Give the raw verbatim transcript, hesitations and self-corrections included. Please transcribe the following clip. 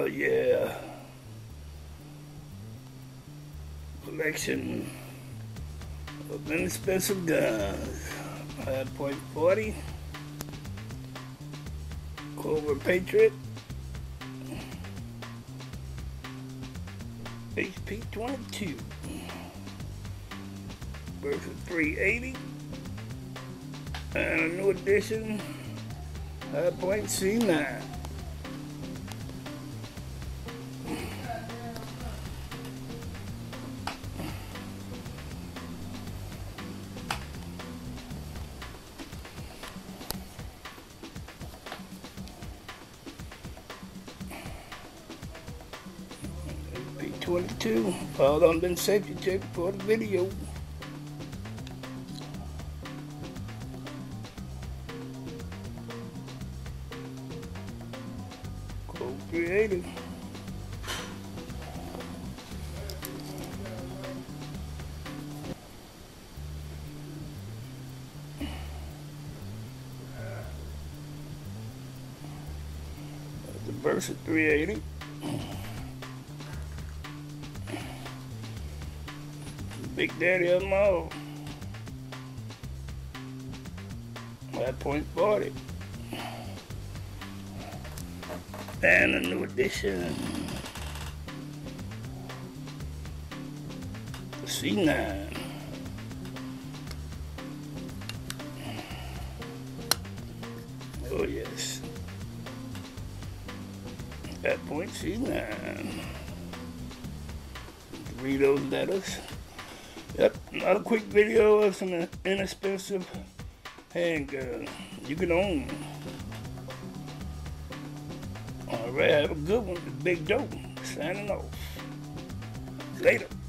Oh yeah. Collection of inexpensive guns. five point forty. Clover Patriot. H P twenty-two. Versus three eighty. And a new edition. five point C nine. P twenty-two. All done been safety checked for the video. Code three eighty. The Versa three eighty. Big Daddy of them all. five point forty. And a new edition. C nine. Oh yes. five point C nine. Read those letters. Yep, another quick video of some inexpensive handgun you can own. Alright, have a good one. Big Joe signing off. Later.